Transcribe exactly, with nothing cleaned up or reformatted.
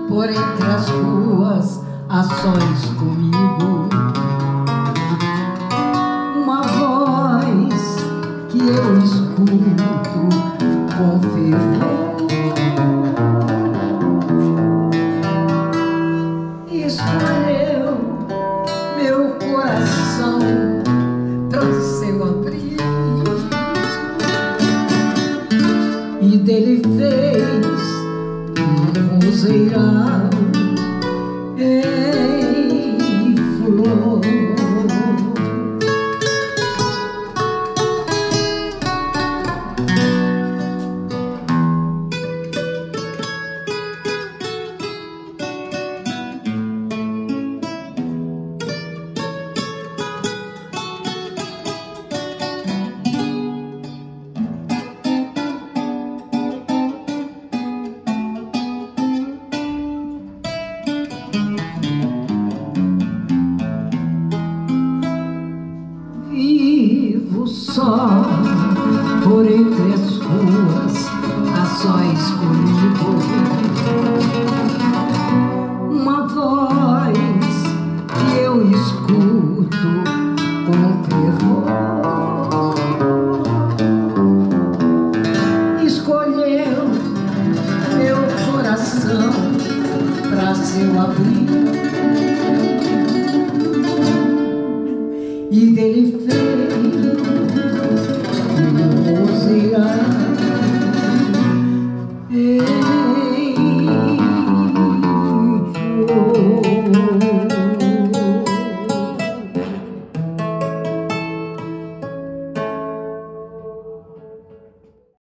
por entre as ruas, a sós comigo. Uma voz que eu escuto com fervor. Escolheu meu coração para o seu abrigo e dele fez um roseiral em flor. Vivo só por entre as ruas, a sós comigo. Uma voz que eu escuto com fervor. Escolheu meu coração para seu abrigo e dele fez um roseiral